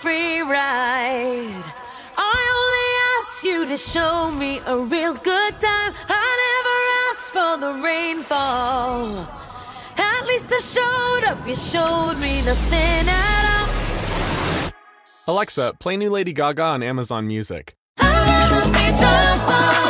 free ride. I only asked you to show me a real good time. I never asked for the rainfall. At least I showed up, you showed me nothing at all. Alexa, play new Lady Gaga on Amazon Music. I'd rather be drunk.